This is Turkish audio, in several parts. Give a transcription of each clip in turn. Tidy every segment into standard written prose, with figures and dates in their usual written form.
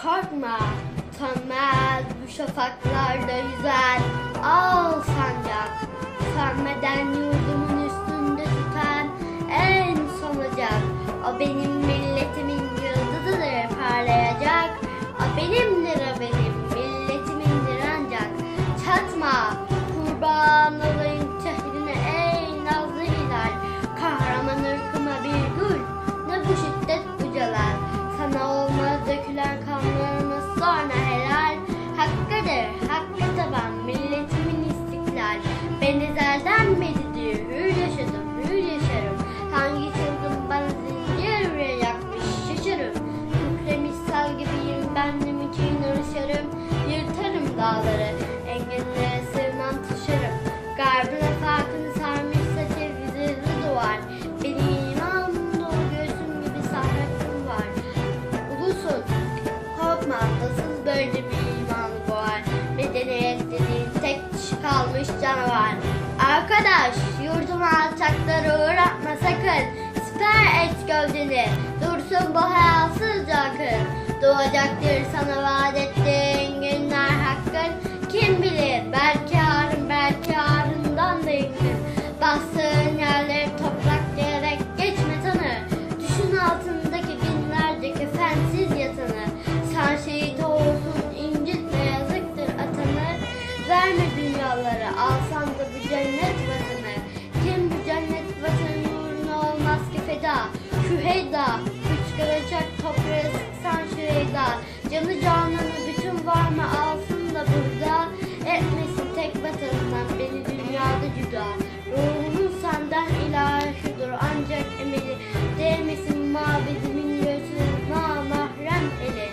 Korkma, sönmez bu şafaklarda yüzen al sancak. Sönmeden yurdumun üstünde tutan en son ocak. O benim milletimin yıldızıdır parlayacak. O benimdir, o benim milletimindir ancak. Çatma, kurban olayım şehrine ey nazlı hilal. Kahraman ırkıma bir gül, ne bu şiddet bu celal. Sana olmaz dökülen kanlarımız sonra helal. Hakkıdır, hakkı taban milletimin istiklal. Ben ezelden beridir hür yaşadım, hür yaşarım. Hangi çılgın bana zincir yakmış şaşarım. Kükremiş sal gibiyim ben de mükin arışarım. Yırtarım dağları, engellere sığınan taşarım. Garbına farkını sarmışsa çevizli duvar. Benim iman dolu göğsüm gibi sahnetim var. Ulusun, korkma nasıl böyle bir imanı boğar. Medeniyet dediğin tek dişi kalmış canavar. Arkadaş, yurduma alçakları uğratma sakın. Siper et gövdeni, dursun bu hayasızca akın. Doğacaktır sana vaat ettiğin günler hakkın. Kim bilir belki yarın, belki yarından da yakın. Bastığın yerleri toprak diyerek geçme tanı. Düşün altındaki binlerce kefensiz yatanı. Sen şehit olsun incitme yazıktır atanı. Verme dünyaları alsan da bu cennet vatanı. Kim bu cennet vatanı uğruna olmaz ki feda. Şu heyda fıçkıracak toprağa sıksan şu heyda. Canı canını bütün var mı alsın da burada. Etmesin tek vatanından beni dünyada cüda. Ruhumun senden ilahidir ancak emeli. Değmesin mabedimin göğsünün namahrem eli.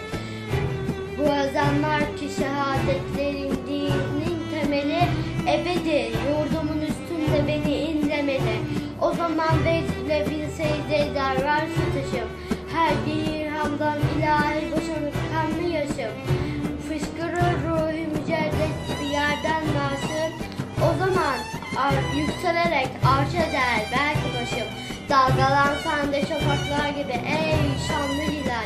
Bu ezanlar ki şehadetlerin dinin temeli. Ebedi yurdumun üstünde beni inlemeli. O zaman vecile bir secde eder varsa taşım. Her dirhamdan ilahi boşanıp kanlı yaşım. Fışkırır ruhu mücerret gibi yerden naşır. O zaman yükselerek arşa der belki başım. Dalgalansan da şafaklar gibi ey şanlı hilal.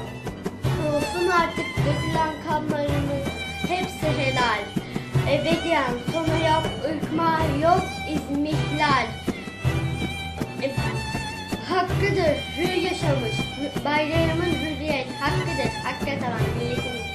Olsun artık dökülen kanlarımız hepsi helal. Ebediyen sonu yok ırkma yok izmihlal. Hakkıdır hür yaşamış bayrağımın hürriyet hakkıdır hakka tavan milletimin.